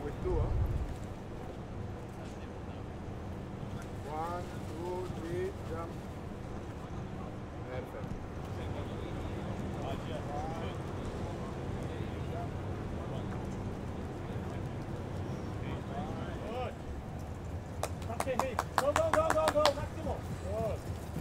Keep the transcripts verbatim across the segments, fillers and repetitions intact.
with two, huh? One, two, three, jump. Perfect. Go, go, go, go, go, Maximo. Good.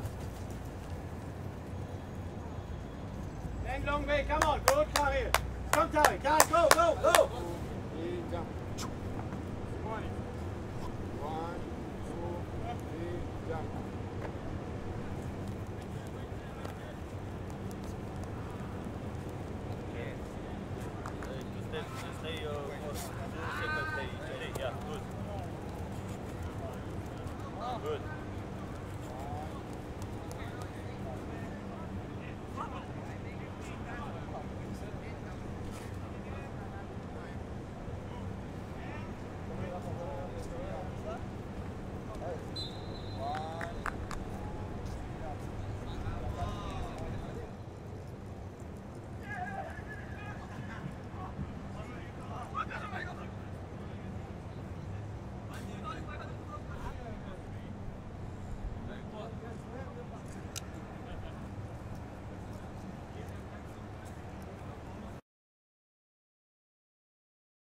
Then long way, come on, good, Kari. Come, Kari, Kari, go, go, go. Three, jump. One, two, three, jump. Stay, uh, for two seconds, stay, stay, yeah, good. Good.